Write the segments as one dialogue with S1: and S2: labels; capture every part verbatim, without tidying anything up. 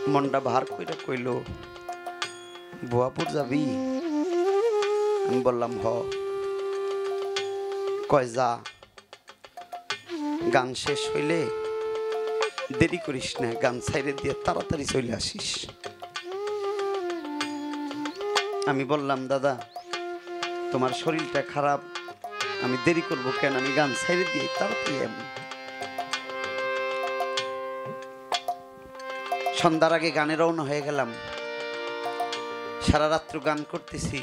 S1: মনটা ভার কইরা কইল বুয়াপুর যাবি? আমি বললাম হ। কয় যা, গান শেষ হইলে দেরি করিস না, গান ছাইরে দিয়ে তাড়াতাড়ি চলে আসিস। আমি বললাম দাদা তোমার শরীরটা খারাপ, আমি দেরি করব কেন, আমি গান ছাইরে দিয়ে তাড়াতাড়ি আমি। সন্ধ্যার আগে গানে রওনা হয়ে গেলাম। সারা রাত্র গান করতেছি,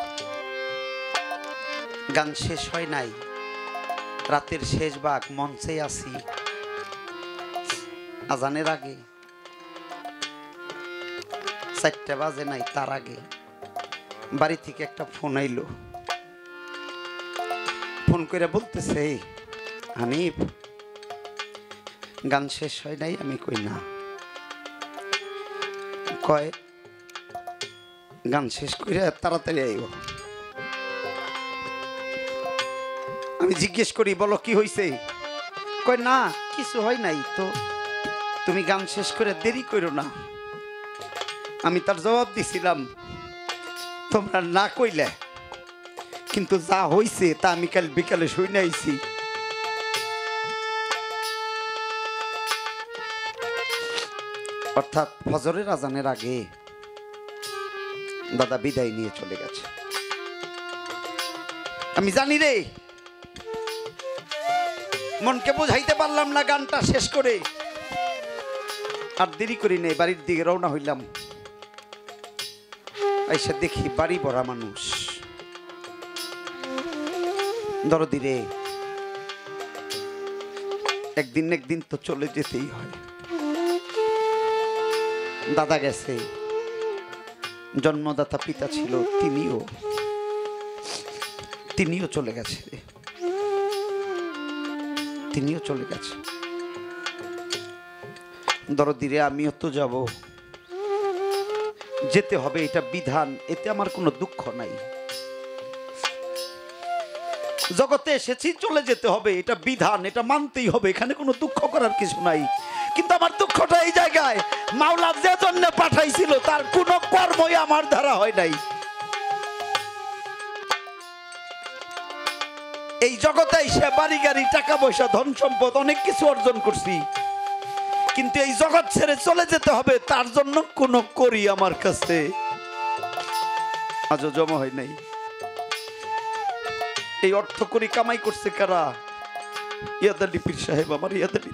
S1: গান শেষ হয় নাই। রাতের শেষ ভাগ, মঞ্চে আছি। আজানের আগে চারটা বাজে নাই, তার আগে বাড়ি থেকে একটা ফোন আইলো। ফোন করে বলতেছে হানিফ গান শেষ হয় নাই। আমি কই না। কয় গান শেষ করে তাড়াতাড়ি আইব। আমি জিজ্ঞেস করি বলো কি হয়েছে? কয় না কিছু হয় নাই, তো তুমি গান শেষ করে দেরি করো না। আমি তার জবাব দিছিলাম তোমরা না কইলে, কিন্তু যা হইছে তা আমি কাল বিকালে শুনে আইছি। অর্থাৎ ফজরের আজানের আগে দাদা বিদায় নিয়ে চলে গেছে। আমি জানি রে, মনকে বোঝাইতে পারলাম না গানটা শেষ করে। আর দেরি করি নেই, বাড়ির দিকে রওনা হইলাম। আইসা দেখি বাড়ি ভরা মানুষ। দরদি রে, একদিন একদিন তো চলে যেতেই হয়। দাদা গেছে, জন্মদাতা পিতা ছিল, তিনিও তিনিও চলে গেছে রে, তিনিও চলে গেছে। দরদি রে, আমিও তো যাব, যেতে হবে, এটা বিধান, এতে আমার কোনো দুঃখ নাই। জগতে এসেছি, চলে যেতে হবে, এটা বিধান, এটা মানতেই হবে, এখানে কোনো দুঃখ করার কিছু নাই। কিন্তু আমার দুঃখটা এই জায়গায়, মাওলা যে জন্য পাঠাইছিল তার কোনো কর্মই আমার দ্বারা হয় নাই। এই জগতে এসে বাড়ি গাড়ি টাকা পয়সা ধন সম্পদ অনেক কিছু অর্জন করছি, কিন্তু এই জগৎ ছেড়ে চলে যেতে হবে, তার জন্য কোনো করি আমার কাছে আজও জমা হয় নাই। এই অর্থ করি কামাই করছে কারা? ইয়াদ আলী পীর সাহেব, আমার ইয়াদ আলী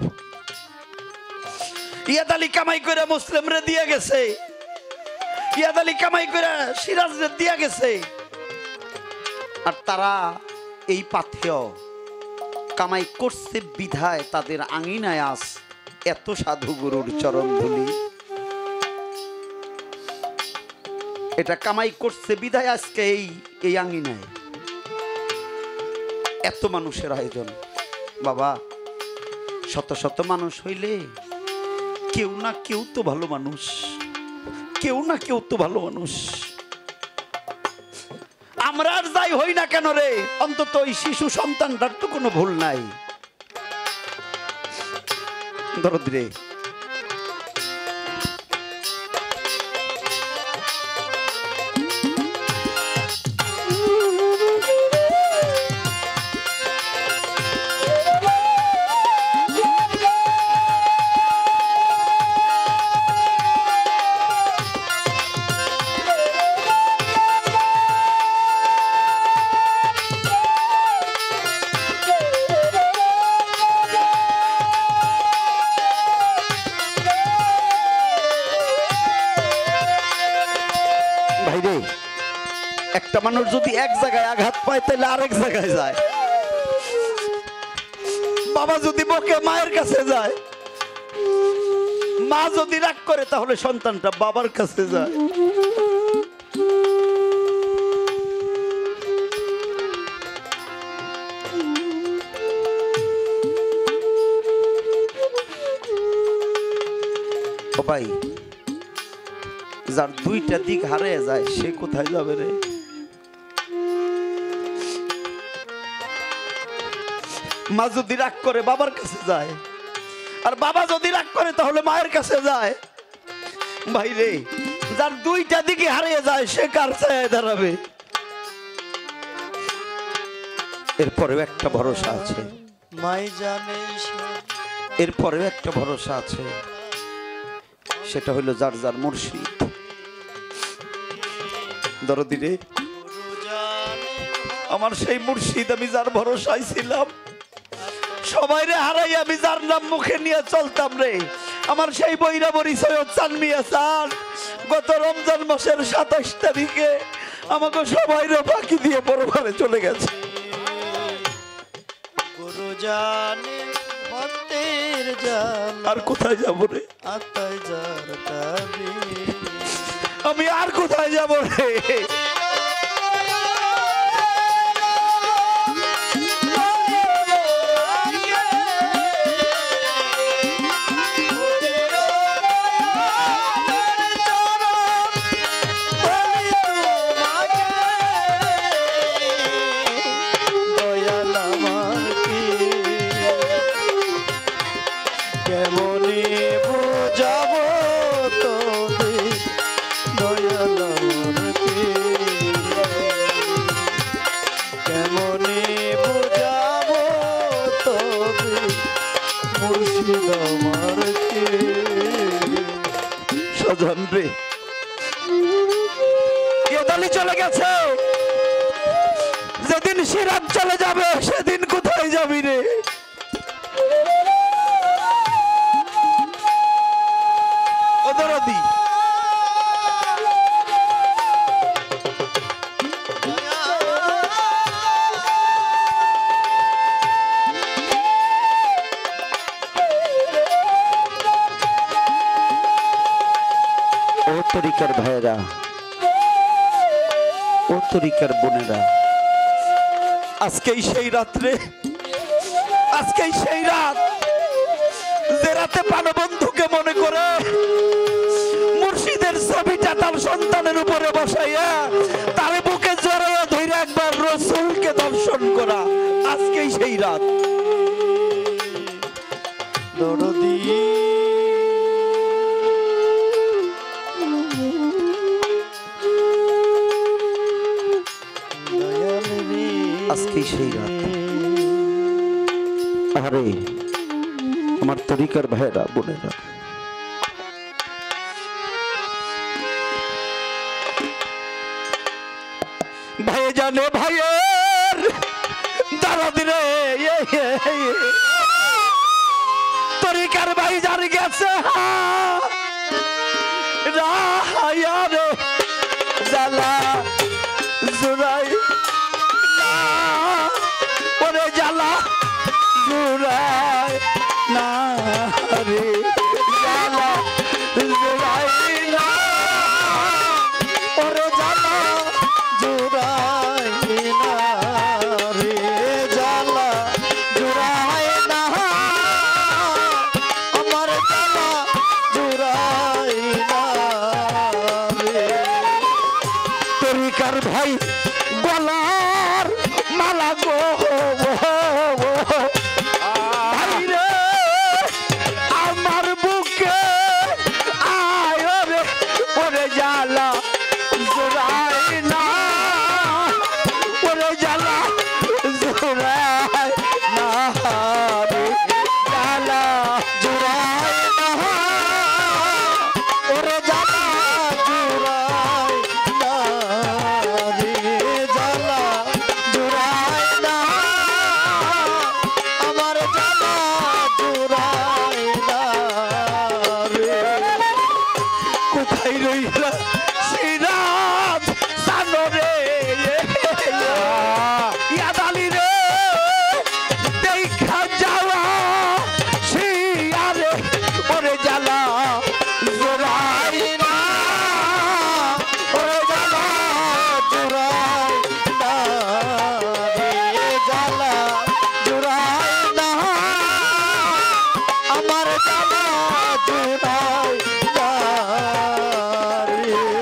S1: ইয়াদ আলী কামাই করে মুসলিম রে দিয়ে গেছে, ইয়াদ আলী কামাই করে সিরাজ রে দিয়ে গেছে। আর তারা এই পাথেয় কামাই করছে বিধায় তাদের আঙিনায় আস এত সাধু গুরুর চরণ ধুলি। এটা কামাই করছে বিধায় আজকে এই এই আঙিনায় এত মানুষের আয়োজন। বাবা, শত শত মানুষ হইলে কেউ না কেউ তো ভালো মানুষ, কেউ না কেউ তো ভালো মানুষ। আমরা আর যাই হই না কেন রে, অন্তত ওই শিশু সন্তানটার তো কোনো ভুল নাই। দরদ রে, একটা মানুষ যদি এক জায়গায় আঘাত পায় তাহলে আরেক জায়গায় যায়। বাবা যদি বকে মায়ের কাছে যায়, মা যদি রাগ করে তাহলে সন্তানটা বাবার কাছে যায়। ও ভাই, যার দুইটা দিক হারিয়ে যায় সে কোথায় যাবে রে? মা যদি রাগ করে বাবার কাছে যায়, আর বাবা যদি রাগ করে তাহলে মায়ের কাছে যায়। ভাই রে, যার দুইটা দিকে হারিয়ে যায় সে কার ছায়ায় দাঁড়াবে? এরপরেও একটা ভরসা আছে,
S2: মাই জানে
S1: এরপরেও একটা ভরসা আছে, সেটা হলো যার যার মুর্শিদ। দরদি রে, আমার সেই মুর্শিদ, আমি যার ভরসায় ছিলাম, সবাই রে হারাই আমি যার নাম মুখে নিয়ে চলতাম রে, আমার সেই বৈরাবরী সৈয়দ চান মিয়া চান গত রমজান মাসের সাতাশ তারিখে আমাকে সবাই রে ফাঁকি দিয়ে পরবারে চলে গেছে।
S2: গুরু জানে ভক্তের জান,
S1: আর কোথায় যাবো রে?
S2: আতাই যার তাবি,
S1: আমি আর কোথায় যাবো রে?
S2: কেমনে বোঝাবো তোদের দয়াল আমারকে, কেমনে বোঝাবো তোদের মুর্শিদ আমারকে।
S1: সজন রে, কেদালি চলে গেছে, যেদিন সিরাজ চলে যাবে সেদিন কোথায় যাবি রে? ও তরিকার ভাইরা, ও তরিকার বোনেরা, আজকেই সেই রাত্রে, আজকেই সেই রাত যে রাতে প্রাণবন্ধুকে মনে করে মুর্শিদের ছবিটা তার সন্তানের উপরে বসাইয়া তার বুকে জড়াইয়া ধরে একবার রসুলকে দর্শন করা, আজকেই সেই রাত।
S2: দরদি
S1: আজকেই সেই রাত। আরে আমার তরিকার ভাইরা বোনেরা, ভাই জানে ভাইয়ের দাঁড়া দিলে তরিকার ভাই জানি গেছে রে জ্বালা জুড়াই ওরে জ্বালা জুড়াই না রে, জ্বালা জুড়াই না ওরে জ্বালা
S2: জুড়াই না রে, জ্বালা জুড়াই না আমার, জ্বালা জুড়াই না রে।
S1: তরিকার ভাই গলার মালা গো ভাই রে, আমার বুকে আয় রে ওরে জ্বালা জোড়াই না ওরে জ্বালা জোড়াই না রে, জ্বালা
S2: জুড়াই না ওরে জ্বালা জুড়াই না রে, জ্বালা জুড়াই না আমার, জ্বালা জুড়াই না রে।
S1: কোথায় রইলা সিরাজ জানো রে, ইয়াদালি রে দেখা যাওয়া শিয়ারে ওরে জ্বালা জোড়াই না
S2: ওরে জ্বালা জুড়াই না রে, জ্বালা জুড়াই না আমার, জ্বালা জুড়াই না রে।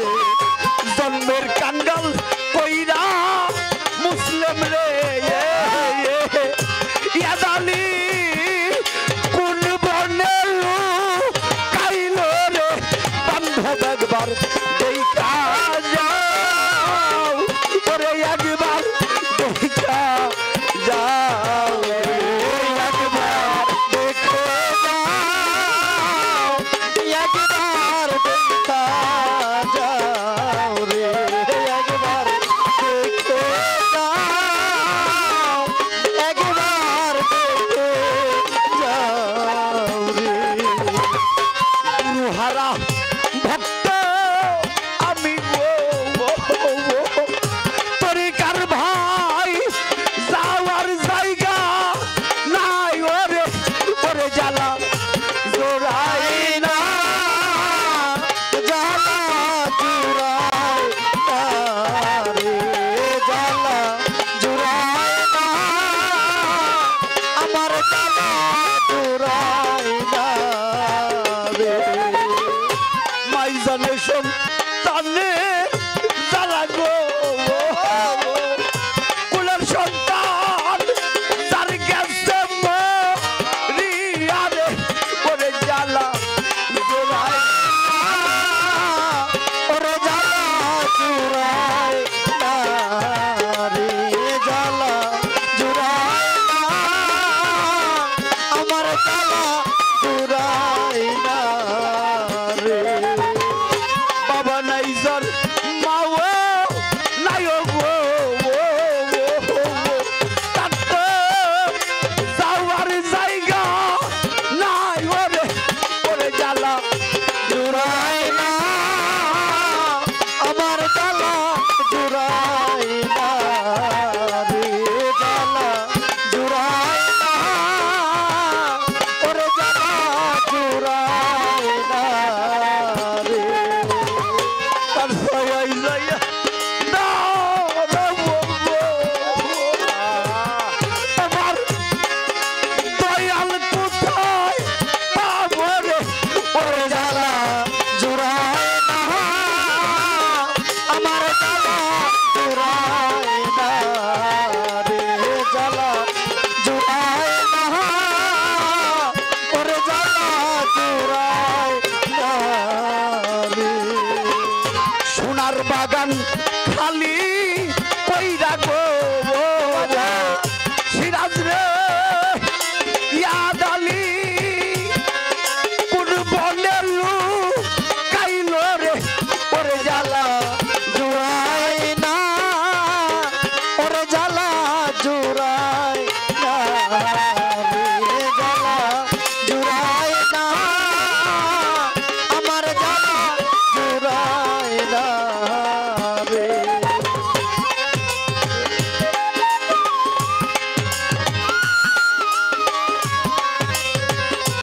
S1: ভক্ত আমি গো তরিকার ভাই যাওয়ার জায়গা নাই ওরে ওরে জ্বালা জোড়াই না
S2: জ্বালা জুড়াই না রে জ্বালা জুড়াই না আমার জ্বালা জুড়াই না রে
S1: মাইজানে সন্তানে জ্বালা গো কুলের সন্তান যার গেছে মরিয়া রে ওরে জ্বালা জোড়াই
S2: ওরে জ্বালা জুড়াই না রে জ্বালা জুড়াই না আমার জ্বালা জুড়াই না রে
S1: বাবা নাই যার মাও নাই গো তার তো যাওয়ার জায়গা নাই ওরে ওরে জ্বালা
S2: জুড়াই না আমার জ্বালা জুড়াই না রে জ্বালা জুড়াই না ওরে জ্বালা জুড়াই না রে
S1: তার সয়াই যাইয়া না রে গো আমার দয়াল কোথায় পাবো রে
S2: ওরে জ্বালা জুড়াই না আমার জ্বালা জুড়াই না রে জ্বালা জুড়াই না ওরে জ্বালা জুড়াই না রে
S1: সোনার বাগান খালি